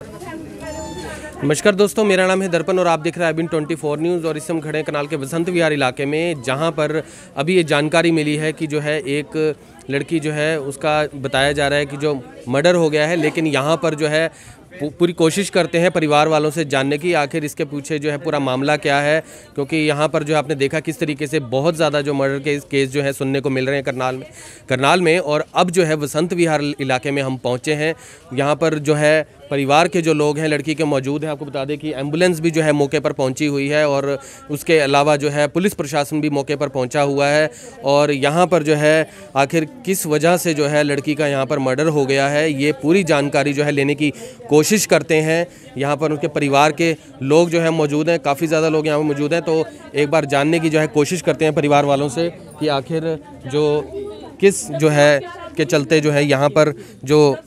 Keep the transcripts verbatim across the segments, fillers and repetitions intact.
नमस्कार दोस्तों, मेरा नाम है दर्पण और आप देख रहे हैं अबिन ट्वेंटी फोर न्यूज़। और इस समय खड़े हैं कनाल के वसंत विहार इलाके में, जहां पर अभी ये जानकारी मिली है कि जो है एक लड़की जो है उसका बताया जा रहा है कि जो मर्डर हो गया है। लेकिन यहां पर जो है पूरी कोशिश करते हैं परिवार वालों से जानने की आखिर इसके पीछे जो है पूरा मामला क्या है, क्योंकि यहाँ पर जो है आपने देखा किस तरीके से बहुत ज़्यादा जो मर्डर के केस जो है सुनने को मिल रहे हैं करनाल में करनाल में और अब जो है वसंत विहार इलाके में हम पहुँचे हैं। यहाँ पर जो है परिवार के जो लोग हैं लड़की के मौजूद हैं। आपको बता दें कि एम्बुलेंस भी जो है मौके पर पहुंची हुई है और उसके अलावा जो है पुलिस प्रशासन भी मौके पर पहुंचा हुआ है। और यहाँ पर जो है आखिर किस वजह से जो है लड़की का यहाँ पर मर्डर हो गया है, ये पूरी जानकारी जो है लेने की कोशिश करते हैं। यहाँ पर उनके परिवार के लोग जो है मौजूद हैं, काफ़ी ज़्यादा लोग यहाँ पर मौजूद हैं। तो एक बार जानने की जो है कोशिश करते हैं परिवार वालों से कि आखिर जो किस जो है के चलते जो है यहाँ पर जो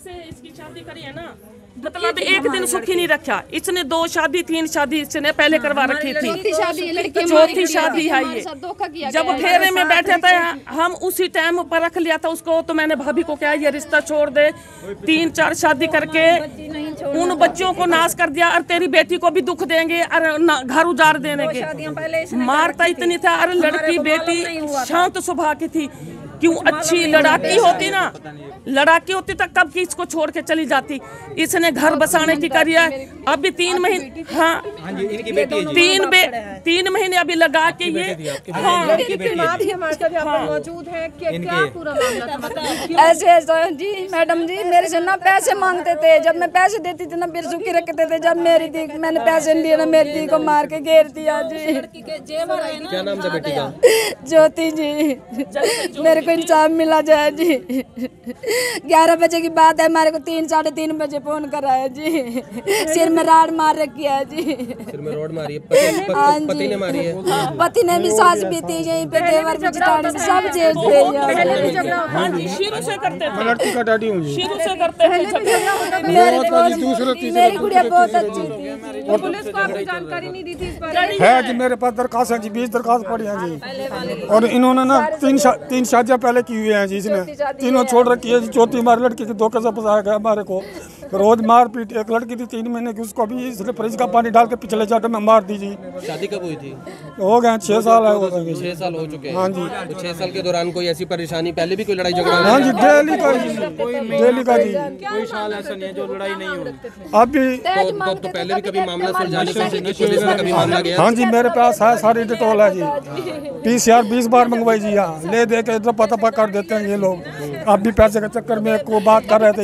मतलब एक दिन सुखी नहीं रखा। इसने दो शादी तीन शादी इसने पहले करवा रखी थी, चौथी शादी है ये। जब फेरे में बैठे थे हम उसी टाइम पर रख लिया था उसको, तो मैंने भाभी को क्या ये रिश्ता छोड़ दे। तीन चार शादी करके उन बच्चों को नाश कर दिया और तेरी बेटी को भी दुख देंगे और घर उजाड़ देने के। मारता इतनी था। अरे लड़की बेटी शांत स्वभाव की थी, क्यों अच्छी लड़ाकी होती ना, लड़ाकी होती तो कब की इसको छोड़ के चली जाती। इसने घर बसाने की करी है। अभी तीन महीने हाँ तीन बे तीन महीने अभी लगा के ये मौजूद है। क्या पूरा मामला? ऐसे जी मैडम जी मेरे से ना पैसे मांगते थे, जब मैं पैसे देती थी ना फिर सुखी रखते थे। जब मेरी दी मैंने पैसे लिए ना मेरी दी को मार के घेर दिया जी। क्या नाम था बेटी का? ज्योति जी। मेरे को इंसाफ मिला जाए जी। ग्यारह बजे की बात है, हमारे को तीन साढ़े तीन बजे फोन करा है जी। सिर में राड मार रखी है जी। सिर में रोड मारी है। पति, पति, पति ने मारी है। पति ने भी, सास भी थी यहीं पे, देवर भी, जिताड़ी भी, सब जेल पे। शुरू से करते थे। लड़की का डैडी हूँ जी। शुरू से करते हैं। मेरी गुड़िया बहुत अच्छी थी। पुलिस को आपको जानकारी नहीं दी थी इस बारे में? है जी, मेरे पास दरखास्त है जी, बीस दरखास्त पड़ी है जी। और इन्होंने ना तीन शा, तीन शादियाँ पहले की हुई हैं जी। इसने तीनों छोड़ रखी है जी। चौथी हमारी लड़की की धोखे से फंसाया गया हमारे को। रोज मार पीट। एक लड़की थी तीन महीने की, उसको भी इसने फ्रिज का पानी डाल के पिछले चाटे में मार दी जी। शादी कब हुई थी? हो गए छह साल है। हो गए छह साल हो चुके हैं। हाँ जी। तो छह साल के दौरान कोई ऐसी परेशानी पहले भी कोई लड़ाई झगड़ा? हाँ जी, डेली का जी, डेली का जी। कोई साल ऐसा नहीं है जो लड़ाई नहीं हुई। अभी तो, तो, तो पहले भी कभी मामला सुलझाने की कोशिश की, पुलिस में कभी मामला गया? हाँ जी, मेरे पास है सारी डिटेल है जी। पीसीआर बीस बार मंगवाई जी। यहाँ ले दे के पता पता कर देते हैं ये लोग। अब भी पैसे के चक्कर में को बात कर रहे थे।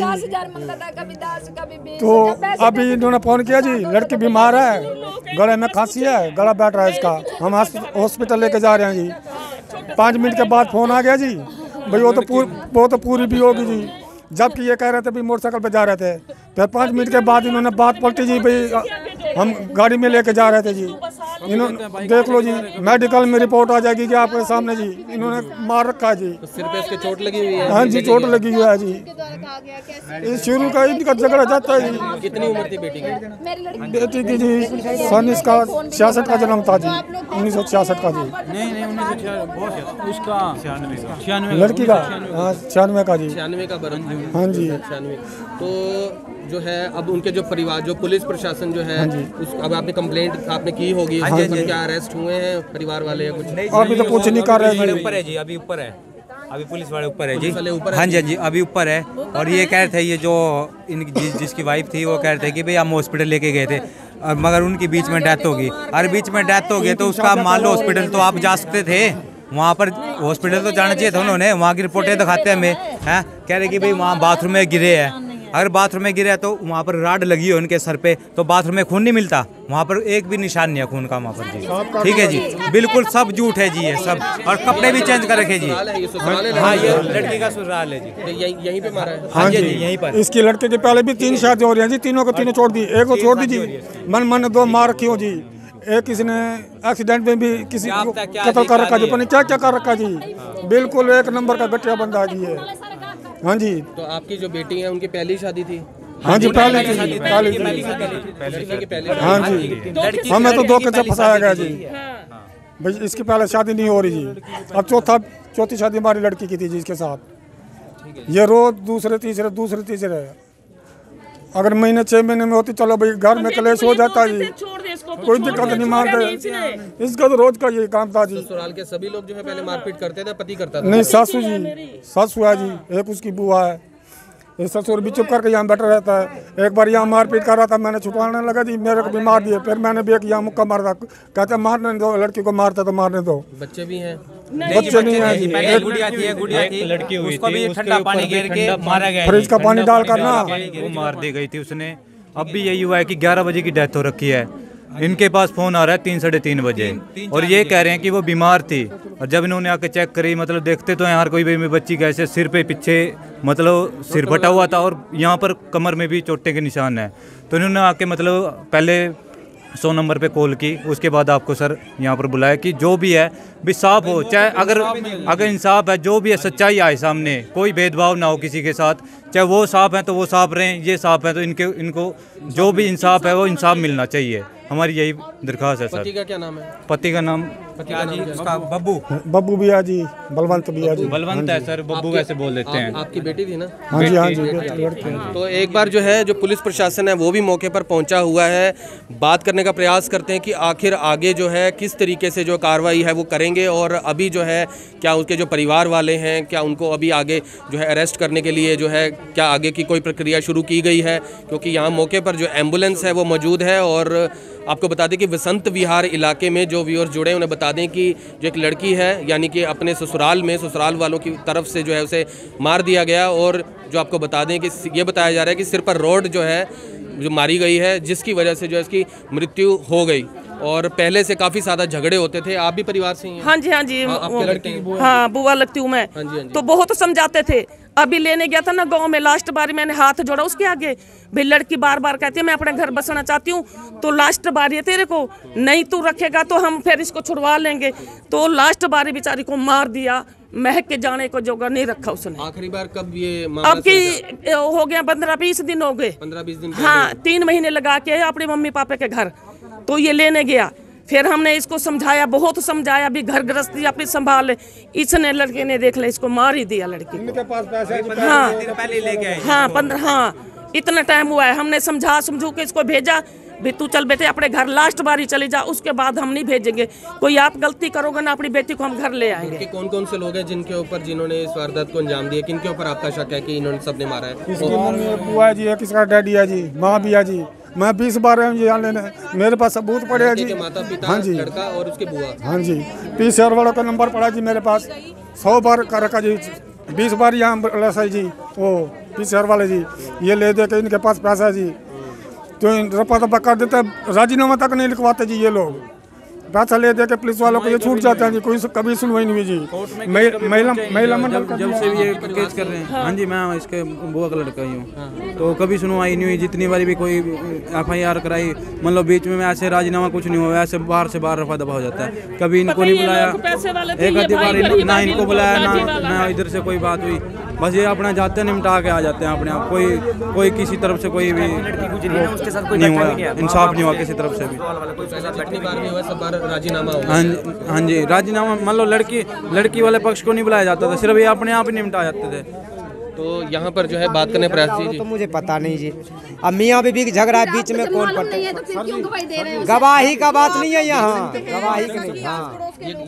तो अभी इन्होंने फोन किया जी, लड़की बीमार है, गले में खांसी है, गला बैठ रहा है इसका, हम हॉस्पिटल लेके जा रहे हैं जी। पाँच मिनट के बाद फोन आ गया जी, भाई वो तो पूरी वो तो पूरी भी होगी जी। जबकि ये कह रहे थे भी मोटरसाइकिल पे जा रहे थे। फिर पाँच मिनट के बाद इन्होंने बात पलटी जी, भाई हम गाड़ी में लेके जा रहे थे जी। इन्होंने देख लो जी, मेडिकल में रिपोर्ट आ जाएगी कि आपके सामने जी। इन्होंने मार रखा है जी। तो सिर पे इसके चोट लगी हुई है? हाँ जी, चोट लगी हुई है जी। इस शुरू का इनका झगड़ा जाता है जी। कितनी उम्र थी बेटी की? बेटी की जी सन इसका छियासठ का जन्म था जी, उन्नीस सौ छियासठ का जी। नहीं नहीं उन्नीस सौ उसका छियानवे लड़की का हाँ छियानवे का जी। छियानवे का बरन? हाँ जी। छियानवे। तो जो है अब उनके जो परिवार जो पुलिस प्रशासन जो है उस अब आपने कंप्लेंट आपने की होगी, क्या अरेस्ट हुए हैं परिवार वाले या कुछ? अभी तो कुछ नहीं कर रहे जी। ऊपर है जी, अभी ऊपर है, अभी पुलिस वाले ऊपर है जी। ऊपर? हाँ जी, हाँ जी, अभी ऊपर है। और ये कह रहे थे, ये जो इन जि, जिसकी वाइफ थी वो कह रहे थे कि भाई हम हॉस्पिटल लेके गए थे, और मगर उनकी बीच में डेथ होगी। और बीच में डेथ हो गई तो उसका मान लो हॉस्पिटल तो आप जा सकते थे, वहाँ पर हॉस्पिटल तो जाना चाहिए था उन्होंने। वहाँ की रिपोर्टें दिखाते हैं हमें, हैं कह रहे कि भाई वहाँ बाथरूम में गिरे हैं। अगर बाथरूम में गिरा तो वहाँ पर राड लगी हो उनके सर पे, तो बाथरूम में खून नहीं मिलता, वहाँ पर एक भी निशान नहीं है खून का वहाँ पर जी। ठीक है जी, बिल्कुल सब झूठ है जी ये सब। और कपड़े भी चेंज कर रखे जी। हाँ, ये लड़की का ससुराल है जी। यहीं पे मारा है? हाँ जी, यहीं पर। इसकी लड़के की पहले भी तीन शादी हो रही है जी, तीनों को तीनों छोड़ दी। एक को छोड़ दी जी, मन मन दो मार रखी हो जी। एक किसी ने एक्सीडेंट में भी किसी को कत्ल कर रखा जी, पता नहीं क्या क्या कर रखा जी। बिल्कुल एक नंबर का गठिया बंदा है जी ये। हाँ जी। तो आपकी जो बेटी है उनकी पहली शादी थी? हाँ जी, पहले थी, पहले थी। हाँ जी, हमें तो धोखे से फंसाया गया जी। भाई इसकी पहले शादी नहीं हो रही जी, अब चौथा चौथी शादी हमारी लड़की की थी जी इसके साथ। ये रोज दूसरे तीसरे दूसरे तीसरे अगर महीने छह महीने में होती चलो भाई घर में कलेश हो जाता जी, कोई दिक्कत नहीं, मारते। इसका तो रोज का ये काम था जी। ससुराल के सभी लोग जो है पहले मारपीट करते थे, पति करता था? नहीं, सासू जी, सासू है जी, एक उसकी बुआ है। ये ससुर भी चुप करके यहाँ बैठा रहता है। एक बार यहाँ मारपीट कर रहा था, मैंने छुपाने लगा जी, मेरे को भी मार दिए। फिर मैंने भी एक यहाँ मुक्का मारा था, कहते मारने दो, लड़की को मारता तो मारने दो। बच्चे भी हैं? बच्चे नहीं है जी, एक गुड़िया थी, एक गुड़िया थी, लड़की हुई उसको भी ठंडा पानी गिर के मारा गया, फ्रिज का पानी डाल कर ना वो मार दी गई थी उसने। अब भी यही हुआ है कि ग्यारह बजे की डेथ हो रखी है। इनके पास फोन आ रहा है तीन साढ़े तीन बजे और ये कह रहे हैं कि वो बीमार थी। और जब इन्होंने आके चेक करी, मतलब देखते तो यार कोई भी बच्ची कैसे सिर पे पीछे मतलब सिर फटा हुआ था और यहाँ पर कमर में भी चोटें के निशान है। तो इन्होंने आके मतलब पहले सौ नंबर पे कॉल की, उसके बाद आपको सर यहाँ पर बुलाया कि जो भी है भी साफ हो, चाहे अगर अगर इंसाफ है, जो भी है सच्चाई आए सामने, कोई भेदभाव ना हो किसी के साथ, चाहे वो साफ है तो वो साफ रहें, ये साफ है तो इनके इनको जो भी इंसाफ है वो इंसाफ मिलना चाहिए। हमारी यही दरख्वास्त है सर। पति का क्या नाम है? पति का नाम क्या जी? उसका बब्बू बब्बू भी है जी, बलवंत भी है जी। बलवंत है सर, बब्बू वैसे बोल देते हैं। आपकी बेटी थी ना? हाँ जी, हाँ जी। तो एक बार जो है जो पुलिस प्रशासन है वो भी मौके पर पहुंचा हुआ है, बात करने का प्रयास करते हैं कि आखिर आगे जो है किस तरीके से जो कार्रवाई है वो करेंगे और अभी जो है क्या उसके जो परिवार वाले हैं क्या उनको अभी आगे जो है अरेस्ट करने के लिए जो है क्या आगे की कोई प्रक्रिया शुरू की गई है, क्योंकि यहाँ मौके पर जो एम्बुलेंस है वो मौजूद है। और आपको बता दें कि वसंत विहार इलाके में जो व्यूअर्स जुड़े हैं उन्हें बता दें कि जो एक लड़की है यानी कि अपने ससुराल में ससुराल वालों की तरफ से जो है उसे मार दिया गया और जो आपको बता दें कि ये बताया जा रहा है कि सिर पर रॉड जो है जो मारी गई है जिसकी वजह से जो है इसकी मृत्यु हो गई। और पहले से काफी ज्यादा झगड़े होते थे। आप भी परिवार से ही हैं? हाँ जी, हाँ जी, आपके लड़की की बुआ? हाँ, बुआ लगती हूँ मैं। हाँ जी, हाँ जी। तो बहुत समझाते थे। अभी लेने गया था ना गांव में, लास्ट बारी मैंने हाथ जोड़ा उसके आगे, भाई लड़की बार बार कहती है मैं अपने घर बसना चाहती हूँ, तो लास्ट बारी है तेरे को, नहीं तू रखेगा तो हम फिर इसको छुड़वा लेंगे। तो लास्ट बारी बेचारी को मार दिया, महक के जाने को जोगा नहीं रखा उसने। आखिरी बार कब ये अब की हो गया पंद्रह बीस दिन हो गए, पंद्रह बीस दिन हाँ, तीन महीने लगा के अपने मम्मी पापा के घर, तो ये लेने गया। फिर हमने इसको समझाया, बहुत समझाया, भी घर गृहस्थी अपनी संभाल। इसने लड़के ने देख ले इसको मार ही दिया लड़की को। पास पैसे हाँ पहले लेके आए। हाँ पंद्रह हाँ इतना टाइम हुआ है। हमने समझा समझू के इसको भेजा, भी तू चल बेटे अपने घर लास्ट बारी चली जा, उसके बाद हम नहीं भेजेंगे। कोई आप गलती करोगे ना अपनी बेटी को हम घर ले आएंगे। कौन कौन से लोग हैं जिनके ऊपर जिन्होंने इस वारदात को अंजाम दिया, किनके ऊपर आपका शक है कि इन्होंने सबने मारा है? इसकी मम्मी एक बुआ है जी, एक इसका डैडी है जी, माँ भी है जी। मैं बीस बार आया यहाँ लेने, मेरे पास सबूत पड़े हैं जी। माता पिता, हाँ जी, लड़का और उसके बुआ। हाँ जी, पीस वालों का नंबर पड़ा जी मेरे पास, सौ बार कर रखा जी, बीस बार यहाँ सही जी वो पीस वाले जी, ये ले दे के इनके पास पैसा जी, तो रपा दपा कर देते, राजीनामा तक नहीं लिखवाते जी ये लोग, पैसा ले दे के पुलिस वालों को ये छूट जाते हैं जी, कोई कभी सुनवाई नहीं हुई जी। महिला महिला मंडल जब से भी ये केस कर रहे हैं। हाँ जी, मैं इसके बुआ का लड़का ही हूँ, तो कभी सुनवाई नहीं हुई। जितनी बारी भी कोई एफ आई आर कराई, मतलब बीच में ऐसे राजीनामा कुछ नहीं हुआ, ऐसे बाहर से बाहर रफा दफा हो जाता है। कभी इनको नहीं बुलाया, एक आधी बार ना इनको बुलाया ना ना इधर से कोई बात हुई, बस ये अपना जाते हैं निपटा के आ जाते हैं अपने आप। कोई कोई किसी तरफ से कोई भी नहीं हुआ, इंसाफ नहीं हुआ किसी तरफ से भी। राजीनामा हाँ जी, हाँ जी, राजीनामा मान लो लड़की लड़की वाले पक्ष को नहीं बुलाया जाता था, सिर्फ ये अपने आप ही निपटा जाते थे। तो यहाँ पर जो है बात करने प्रयास जी, तो मुझे पता नहीं जी। अब मियाँ बीबी की झगड़ा है, बीच में कौन पड़ता है? गवाही का बात नहीं है यहाँ, गवाही की नहीं। हाँ,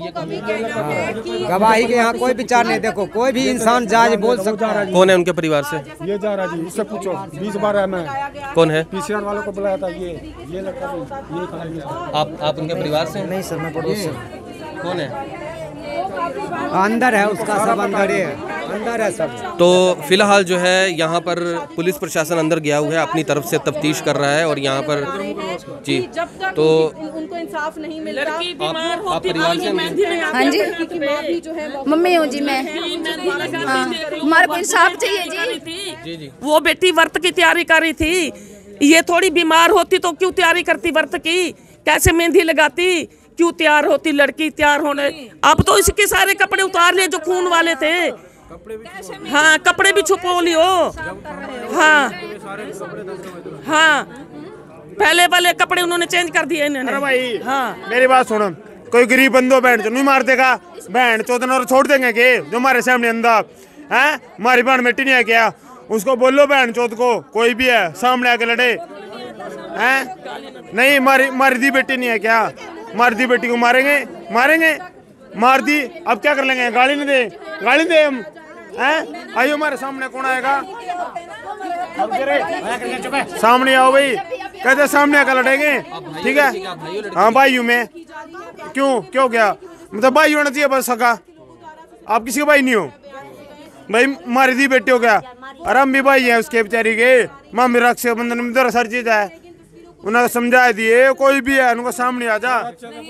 गवाही के यहाँ कोई विचार नहीं। देखो कोई भी इंसान जायज बोल सकता है। कौन है उनके परिवार से? ये जा रहा जी, इससे पूछो, बीस बार है। मैं कौन है? पीसीआर वालों को बुलाया था, ये ये लड़का ये कहा। आप आप उनके परिवार से? नहीं सर, मैं पड़ोस से। कौन है? अंदर है उसका, सब अंदर है, अंदर है सब। तो फिलहाल जो है यहाँ पर पुलिस प्रशासन अंदर गया हुआ है, अपनी तरफ से तफ्तीश कर रहा है और यहाँ पर जी तो उनको इंसाफ नहीं मिल रहा। आप, आप परिवार से? हाँ जी, मम्मी हूँ जी मैं। हाँ, हमारे को इंसाफ चाहिए जी। जी जी। वो बेटी व्रत की तैयारी कर रही थी, ये थोड़ी बीमार होती तो क्यों तैयारी करती व्रत की, कैसे मेहंदी लगाती, क्यों तैयार होती लड़की तैयार होने। अब तो इसके सारे कपड़े उतार लिए जो खून वाले थे। हाँ, कपड़े भी छुपो लियो। हाँ हाँ, पहले वाले कपड़े उन्होंने चेंज कर दिए इन्होंने। अरे भाई, हाँ, मेरी बात सुनो, कोई गरीब बंदो बहन चो नहीं मार देगा, बहन चौदह और छोड़ देंगे के जो हमारे सामने अंधा है। हमारी बहन बेटी नहीं है क्या? उसको बोलो बहन चौथ को कोई भी है सामने आके लड़े हैं। नहीं मारी मारी दी बेटी नहीं है क्या? मार दी बेटी को मारेंगे मारेंगे मार दी अब क्या कर लेंगे? गाली नहीं दे गाली दे हम हैं? आइयो हमारे सामने कौन आएगा? सामने आओ भाई, कहते सामने आकर लड़ेंगे ठीक है। हाँ भाई में क्यों क्यों क्या मतलब भाई होना चाहिए बस सका। आप किसी का भाई नहीं हो भाई, मारी दी बेटी हो क्या? और हम भी भाई है उसके बेचारी के माँ मेरा रक्षाबंधन में तो हर चीज है उन्हें समझा दिए कोई भी है उनका सामने आ जा।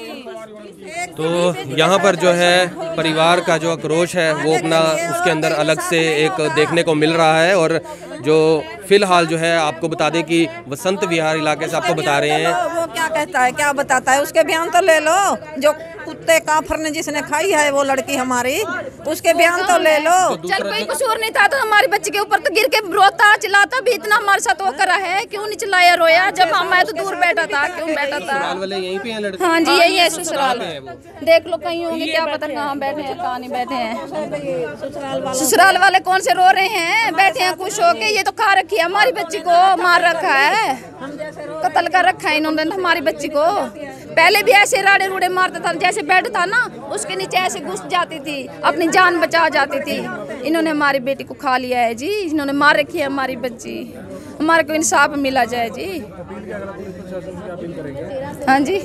तो यहाँ पर जो है परिवार का जो आक्रोश है वो अपना उसके अंदर अलग से एक देखने को मिल रहा है। और जो फिलहाल जो है आपको बता दें कि वसंत विहार इलाके से आपको बता रहे हैं। वो क्या कहता है क्या बताता है उसके बयान तो ले लो। जो कुत्ते काफर ने जिसने खाई है वो लड़की हमारी, उसके बयान तो ले लो। चल कोई कसूर नहीं था तो हमारे बच्चे के ऊपर तो गिर के रोता चिल्लाता भी इतना हमारे साथ वो करा है। क्यों नहीं चिल्लाया रोया? जब हम मैं तो दूर बैठा था। क्यों बैठा था? ससुराल वाले यहीं पे हैं लड़के? हाँ जी यही है ससुराल। देख लो कहीं होंगे क्या पता कहाँ बैठे हैं कहाँ नहीं बैठे हैं। ससुराल वाले कौन से रो रहे हैं? बैठे हैं खुश होके। ये तो खा रखी है हमारी बच्ची को, मार रखा है, कत्ल कर रखा है इन्होंने हमारी बच्ची को। पहले भी ऐसे राड़े रूड़े मारता था, जैसे बेड था ना उसके नीचे ऐसे घुस जाती थी, अपनी जान बचा जाती थी। इन्होंने हमारी बेटी को खा लिया है जी, इन्होंने मार रखी है हमारी बच्ची। हमारे को इंसाफ मिला जाए जी। हाँ जी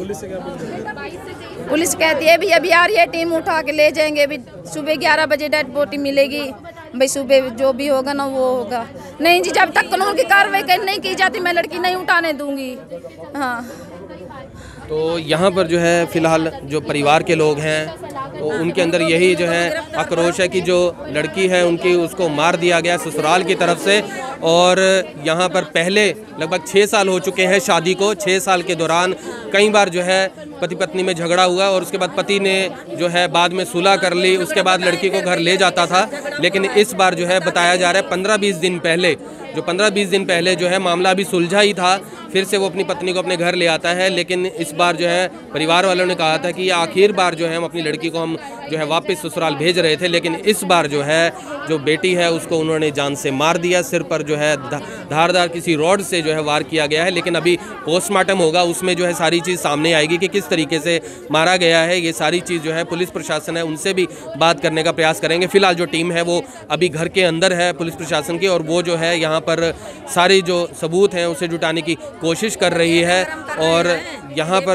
पुलिस कहती है भी अभी आ रही है टीम उठा के ले जाएंगे। अभी सुबह ग्यारह बजे डेड बॉडी मिलेगी भाई, सुबह जो भी होगा ना वो होगा। नहीं जी जब तक कानून की कार्रवाई नहीं की जाती मैं लड़की नहीं उठाने दूंगी। हाँ तो यहाँ पर जो है फिलहाल जो परिवार के लोग हैं तो उनके अंदर यही जो है आक्रोश है कि जो लड़की है उनकी उसको मार दिया गया ससुराल की तरफ से। और यहाँ पर पहले लगभग छः साल हो चुके हैं शादी को। छः साल के दौरान कई बार जो है पति पत्नी में झगड़ा हुआ और उसके बाद पति ने जो है बाद में सुलह कर ली, उसके बाद लड़की को घर ले जाता था। लेकिन इस बार जो है बताया जा रहा है पंद्रह बीस दिन पहले जो पंद्रह बीस दिन पहले जो है मामला अभी सुलझा ही था, फिर से वो अपनी पत्नी को अपने घर ले आता है। लेकिन इस बार जो है परिवार वालों ने कहा था कि ये आखिर बार जो है हम अपनी लड़की को हम जो है वापस ससुराल भेज रहे थे। लेकिन इस बार जो है जो बेटी है उसको उन्होंने जान से मार दिया। सिर पर जो है धारदार किसी रॉड से जो है वार किया गया है। लेकिन अभी पोस्टमार्टम होगा, उसमें जो है सारी चीज़ सामने आएगी कि किस तरीके से मारा गया है। ये सारी चीज़ जो है पुलिस प्रशासन है उनसे भी बात करने का प्रयास करेंगे। फिलहाल जो टीम है वो अभी घर के अंदर है पुलिस प्रशासन की, और वो जो है यहाँ पर सारे जो सबूत हैं उसे जुटाने की कोशिश कर रही है। और यहाँ पर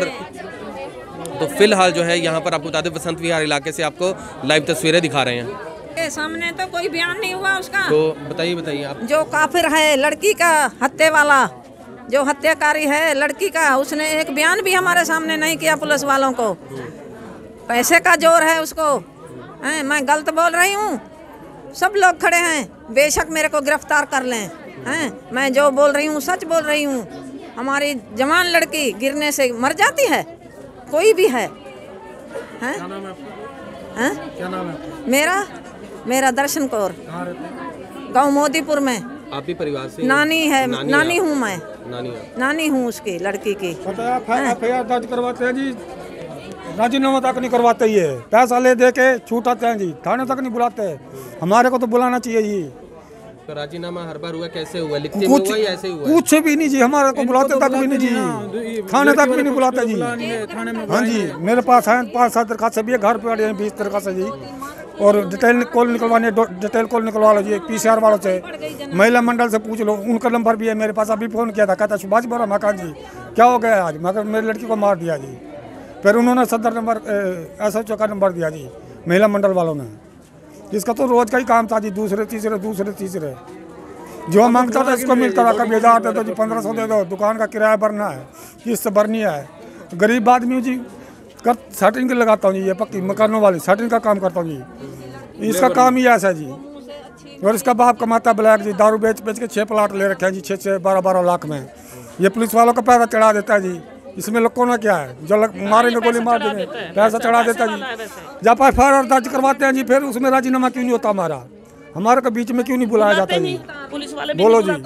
तो फिलहाल जो है यहाँ पर आपको बता दें वसंत विहार इलाके से आपको लाइव तस्वीरें दिखा रहे हैं। सामने तो कोई बयान नहीं हुआ उसका। तो बताइए बताइए आप। जो काफिर है लड़की का हत्या वाला, जो हत्याकारी है लड़की का, उसने एक बयान भी हमारे सामने नहीं किया पुलिस वालों को। पैसे का जोर है उसको। है, मैं गलत बोल रही हूँ? सब लोग खड़े हैं, बेशक मेरे को गिरफ्तार कर लें। हैं, मैं जो बोल रही हूँ सच बोल रही हूँ। हमारी जवान लड़की गिरने से मर जाती है, कोई भी है, हैं? हैं? क्या नाम है? मेरा मेरा दर्शन कौर, गाँव मोदीपुर में। आप भी परिवार से? नानी है, नानी, नानी हूँ मैं, नानी नानी हूँ उसकी लड़की की। एफ आई आर दर्ज करवाते हैं जी, राजीनामा तक नहीं करवाते, ये पैसा ले दे के छूटाते हैं जी, थाने तक नहीं बुलाते। हमारे को तो बुलाना चाहिए जी। तो राजीनामा हर बार हुआ, कैसे हुआ? लिखते में हुआ या ऐसे हुआ? कुछ भी नहीं जी, हमारे को बुलाते तक भी नहीं जी, थाने तक भी नहीं बुलाते जी। हाँ जी मेरे पास है पाँच सात दरखास्त भी है, घर पे अड़े बीस दरखास्त जी। और डिटेल कॉल निकलवाने, डिटेल कॉल निकलवा लो जी पी सी आर वालों से, महिला मंडल से पूछ लो, उनका नंबर भी है मेरे पास। अभी फ़ोन किया था, कहता सुभाष बोरा मकान जी क्या हो गया आज? मगर मेरी लड़की को मार दिया जी। फिर उन्होंने सदर नंबर एस एच ओ का नंबर दिया जी महिला मंडल वालों ने, जिसका तो रोज का ही काम था जी। दूसरे तीसरे दूसरे तीसरे जो मांगता था इसको मिलता था। कभी हज़ार दे दो जी, पंद्रह सौ दे दो, दुकान का किराया भरना है, किस्त भरनी है। गरीब आदमी जी कर सेटिंग लगाता हूँ जी, ये पक्की मकानों वाली सेटिंग का काम करता हूँ जी। इसका काम ही ऐसा है जी। और इसका बाप कमाता ब्लैक जी, दारू बेच बेच के छः प्लाट ले रखे हैं जी, छः छः बारह बारह लाख में। ये पुलिस वालों का पैसा चढ़ा देता है जी। इसमें लोग को ना क्या है, जो मारेंगे गोली मार देंगे, पैसा चढ़ा देता जी। जब एफ आई आर दर्ज करवाते हैं जी, फिर उसमें राजीनामा क्यों नहीं होता हमारा? हमारे को बीच में क्यों नहीं बुलाया जाता जी? पुलिस वाले बोलो जी।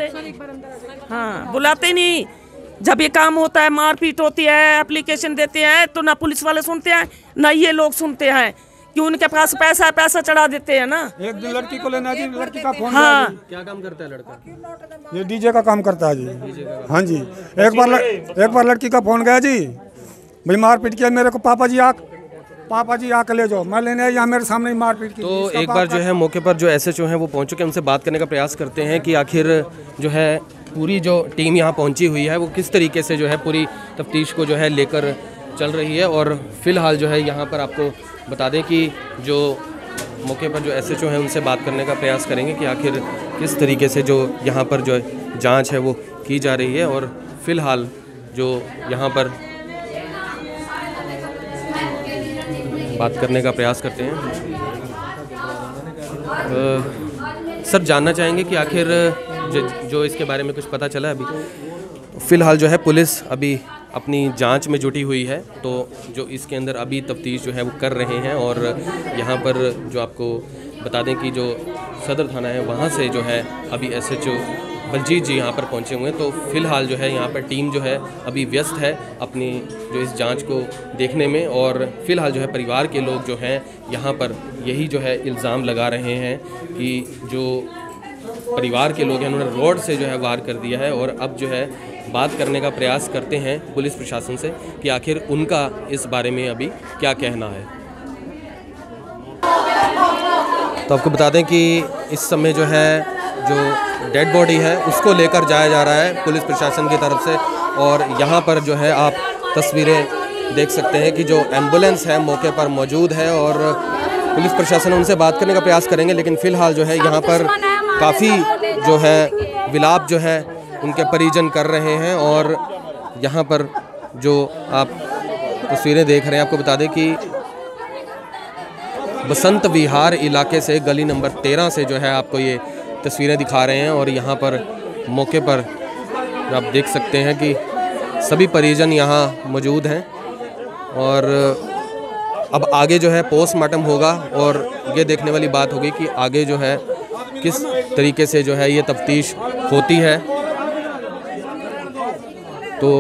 हाँ बुलाते नहीं। जब ये काम होता है, मारपीट होती है, एप्लीकेशन देते हैं, तो ना पुलिस वाले सुनते हैं ना ये लोग सुनते हैं कि उनके पास पैसा पैसा चढ़ा देते हैं ना। एक दिन लड़की को लेना जी, लड़की का फोन। हाँ, क्या काम करता है लड़का? ये डीजे का काम करता है जी। हाँ जी, एक बार ल... एक बार लड़की का फोन गया जी, भाई मारपीट किया मेरे को, पापा जी आ पापा जी आके ले जाओ, मैं लेने यहाँ मेरे सामने ही मारपीट की। तो एक बार जो है मौके पर जो एसएचओ हैं वो पहुँच चुके हैं, उनसे बात करने का प्रयास करते हैं कि आखिर जो है पूरी जो टीम यहाँ पहुँची हुई है वो किस तरीके से जो है पूरी तफ्तीश को जो है लेकर चल रही है। और फिलहाल जो है यहाँ पर आपको बता दें कि जो मौके पर जो एसएचओ हैं उनसे बात करने का प्रयास करेंगे कि आखिर किस तरीके से जो यहाँ पर जो जांच है वो की जा रही है। और फिलहाल जो यहाँ पर बात करने का प्रयास करते हैं। आ, सर जानना चाहेंगे कि आखिर जो, जो इसके बारे में कुछ पता चला अभी? फ़िलहाल जो है पुलिस अभी अपनी जांच में जुटी हुई है, तो जो इसके अंदर अभी तफ्तीश जो है वो कर रहे हैं। और यहाँ पर जो आपको बता दें कि जो सदर थाना है वहाँ से जो है अभी एसएचओ बलजीत जी यहाँ पर पहुँचे हुए हैं। तो फ़िलहाल जो है यहाँ पर टीम जो है अभी व्यस्त है अपनी जो इस जांच को देखने में। और फ़िलहाल जो है परिवार के लोग जो हैं यहाँ पर यही जो है इल्ज़ाम लगा रहे हैं कि जो परिवार के लोग हैं उन्होंने रोड से जो है वार कर दिया है। और अब जो है बात करने का प्रयास करते हैं पुलिस प्रशासन से कि आखिर उनका इस बारे में अभी क्या कहना है। तो आपको बता दें कि इस समय जो है जो डेड बॉडी है उसको लेकर जाया जा रहा है पुलिस प्रशासन की तरफ से। और यहाँ पर जो है आप तस्वीरें देख सकते हैं कि जो एम्बुलेंस है मौके पर मौजूद है और पुलिस प्रशासन उनसे बात करने का प्रयास करेंगे। लेकिन फ़िलहाल जो है यहाँ पर काफ़ी जो है विलाप जो है उनके परिजन कर रहे हैं। और यहाँ पर जो आप तस्वीरें देख रहे हैं, आपको बता दें कि बसंत विहार इलाके से गली नंबर तेरह से जो है आपको ये तस्वीरें दिखा रहे हैं। और यहाँ पर मौके पर आप देख सकते हैं कि सभी परिजन यहाँ मौजूद हैं। और अब आगे जो है पोस्टमार्टम होगा और ये देखने वाली बात होगी कि आगे जो है किस तरीके से जो है ये तफ्तीश होती है। तो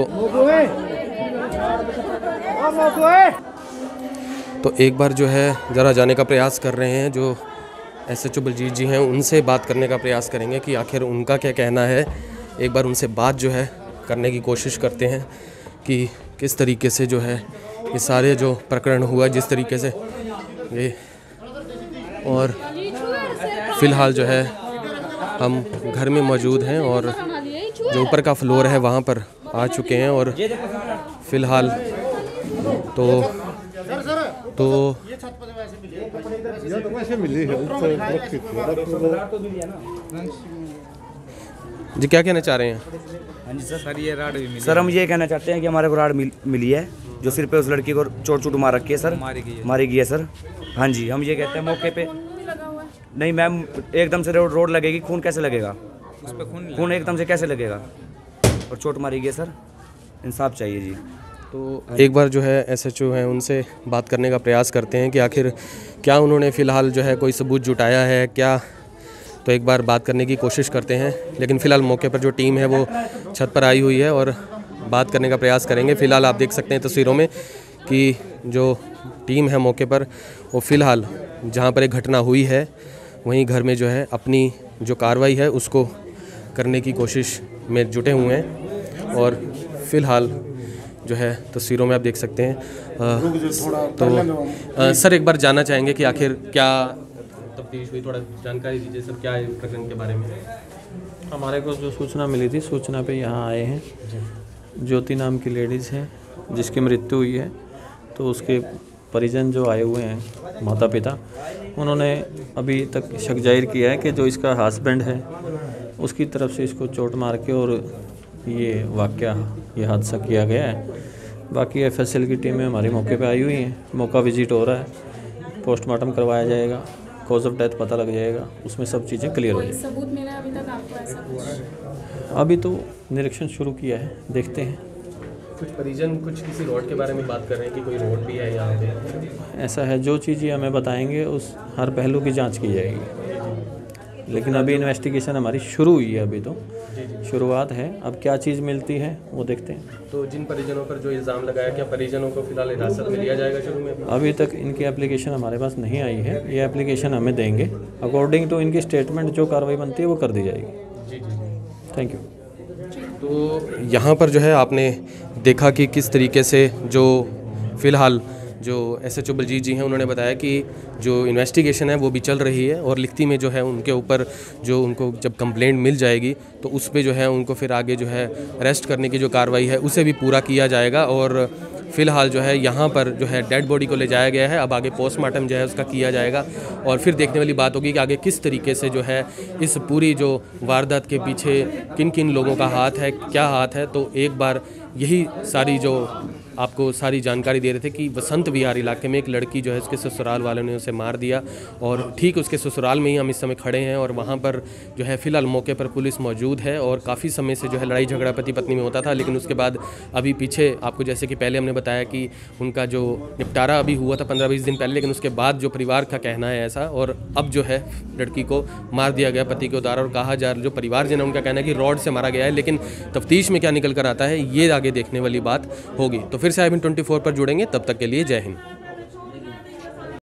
तो एक बार जो है ज़रा जाने का प्रयास कर रहे हैं, जो एसएचओ बलजीत जी हैं उनसे बात करने का प्रयास करेंगे कि आखिर उनका क्या कहना है। एक बार उनसे बात जो है करने की कोशिश करते हैं कि किस तरीके से जो है ये सारे जो प्रकरण हुआ जिस तरीके से ये। और फ़िलहाल जो है हम घर में मौजूद हैं और जो ऊपर का फ्लोर है वहाँ पर आ चुके हैं। और फ़िलहाल तो तो जी क्या कहना चाह रहे हैं? हाँ जी सर, सर ये राड भी मिली सर हम ये कहना चाहते हैं कि हमारे को राड मिल, मिली है जो सिर पे उस लड़की को चोट चोट मार रखी है सर, मारी गई है मारी गई है सर। हाँ जी, हम ये कहते हैं मौके पे नहीं मैम, एकदम से रोड रोड लगेगी, खून कैसे लगेगा उस पे? खून खून एकदम से कैसे लगेगा? और चोट मारी गई है सर, इंसाफ चाहिए जी। तो एक बार जो है एसएचओ हैं उनसे बात करने का प्रयास करते हैं कि आखिर क्या उन्होंने फ़िलहाल जो है कोई सबूत जुटाया है क्या। तो एक बार बात करने की कोशिश करते हैं। लेकिन फ़िलहाल मौके पर जो टीम है वो छत पर आई हुई है और बात करने का प्रयास करेंगे। फ़िलहाल आप देख सकते हैं तस्वीरों में कि जो टीम है मौके पर वो फ़िलहाल जहाँ पर एक घटना हुई है वहीं घर में जो है अपनी जो कार्रवाई है उसको करने की कोशिश में जुटे हुए हैं। और फ़िलहाल जो है तस्वीरों में आप देख सकते हैं। आ, तो आ, सर एक बार जानना चाहेंगे कि आखिर क्या तफ्तीश हुई, थोड़ा जानकारी दीजिए सर, क्या है प्रकरण के बारे में? हमारे को जो सूचना मिली थी, सूचना पे यहाँ आए हैं। ज्योति नाम की लेडीज़ है जिसकी मृत्यु हुई है, तो उसके परिजन जो आए हुए हैं माता पिता, उन्होंने अभी तक शक जाहिर किया है कि जो इसका हस्बैंड है उसकी तरफ से इसको चोट मार के और ये वाक़या ये हादसा किया गया है। बाकी एफएसएल की टीमें हमारे मौके पे आई हुई हैं, मौका विजिट हो रहा है, पोस्टमार्टम करवाया जाएगा, कॉज ऑफ डेथ पता लग जाएगा, उसमें सब चीज़ें क्लियर हो जाएगी। सबूत मिला अभी तक आपको ऐसा कुछ? अभी तो निरीक्षण शुरू किया है, देखते हैं। कुछ परिजन कुछ किसी रोड के बारे में बात कर रहे हैं कि कोई रोड भी है यहाँ पे? ऐसा है, जो चीज़ ये हमें बताएंगे उस हर पहलू की जांच की जाएगी। लेकिन अभी इन्वेस्टिगेशन हमारी शुरू हुई है, अभी तो शुरुआत है, अब क्या चीज़ मिलती है वो देखते हैं। तो जिन परिजनों पर जो इल्ज़ाम लगाया, क्या परिजनों को फिलहाल हिरासत में लिया जाएगा शुरू में? अभी तक इनकी एप्लीकेशन हमारे पास नहीं आई है, ये एप्लीकेशन हमें देंगे, अकॉर्डिंग टू इनकी स्टेटमेंट जो कार्रवाई बनती है वो कर दी जाएगी। जी जी थैंक यू। तो यहाँ पर जो है आपने देखा कि किस तरीके से जो फ़िलहाल जो S H O Baljeet ji हैं उन्होंने बताया कि जो इन्वेस्टिगेशन है वो भी चल रही है और लिखती में जो है उनके ऊपर जो उनको जब कंप्लेंट मिल जाएगी तो उस पे जो है उनको फिर आगे जो है अरेस्ट करने की जो कार्रवाई है उसे भी पूरा किया जाएगा। और फ़िलहाल जो है यहाँ पर जो है डेड बॉडी को ले जाया गया है, अब आगे पोस्टमार्टम जो है उसका किया जाएगा और फिर देखने वाली बात होगी कि आगे किस तरीके से जो है इस पूरी जो वारदात के पीछे किन किन लोगों का हाथ है, क्या हाथ है। तो एक बार यही सारी जो आपको सारी जानकारी दे रहे थे कि वसंत विहार इलाके में एक लड़की जो है उसके ससुराल वालों ने उसे मार दिया और ठीक उसके ससुराल में ही हम इस समय खड़े हैं और वहाँ पर जो है फ़िलहाल मौके पर पुलिस मौजूद है और काफ़ी समय से जो है लड़ाई झगड़ा पति पत्नी में होता था, लेकिन उसके बाद अभी पीछे आपको जैसे कि पहले हमने बताया कि उनका जो निपटारा अभी हुआ था पंद्रह बीस दिन पहले, लेकिन उसके बाद जो परिवार का कहना है ऐसा, और अब जो है लड़की को मार दिया गया पति के द्वारा और कहा जा जो परिवारजन है उनका कहना है कि रॉड से मारा गया है, लेकिन तफ्तीश में क्या निकल कर आता है ये आगे देखने वाली बात होगी। तो फिर से I B N twenty four पर जुड़ेंगे, तब तक के लिए जय हिंद।